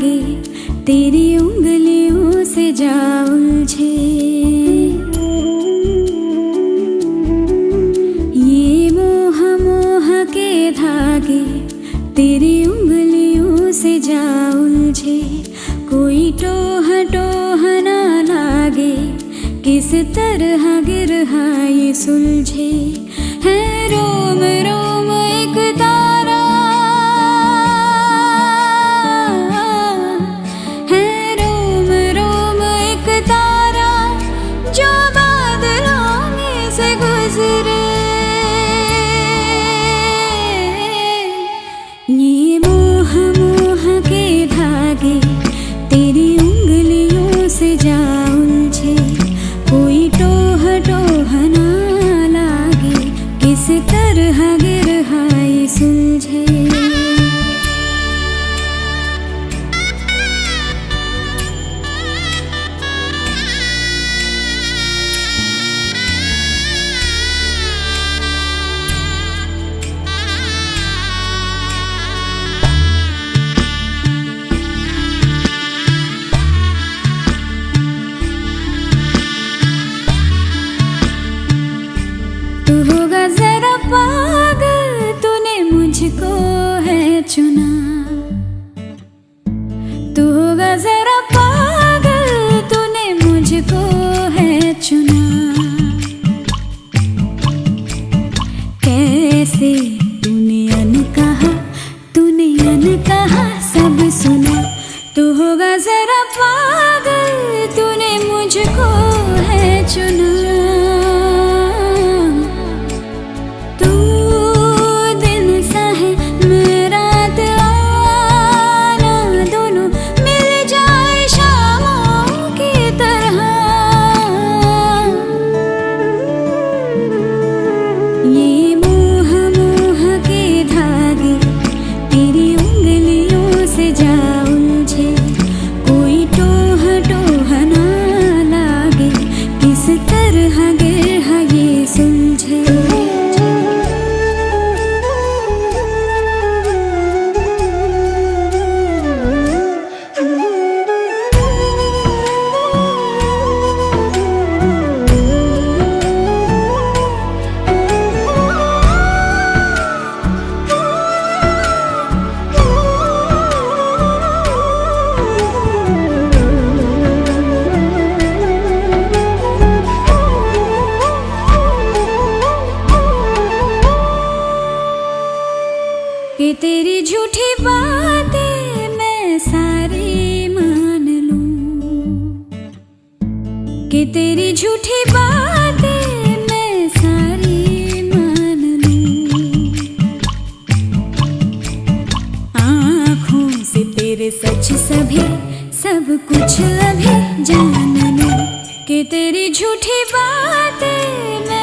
धागे तेरी उंगलियों से जा उलझे। ये मोह मोह के धागे तेरी उंगलियों से जा उलझे। कोई टोह टोह ना लागे, किस तरह गिरहा ये सुलझे। है रोम रोम एक तारा, है रोम रोम एक तारा जो बादलों में से गुजरे। ये मोह मोह के धागे तेरी उंगलियों से जा उलझे। कोई टोह टोह ना लागे, किस तरह गिरहा ये सुलझे। तू होगा जरा पागल, तूने मुझको है चुना। तू होगा जरा पागल, तूने मुझको है चुना। कैसे तूने अनकहा सब सुना। तू होगा जरा पागल, तूने मुझको है चुना। ये मोह मोह के धागे तेरी उंगलियों से जा उलझे। कोई टोह टोह ना लागे, किस तरह गिरहा ये सुलझे। कि तेरी झूठी बातें मैं सारी मान लूं। कि तेरी झूठी बातें मैं सारी मान लूं। आँखों से तेरे सच सभी सब कुछ अभी जान लूं। कि तेरी झूठी बातें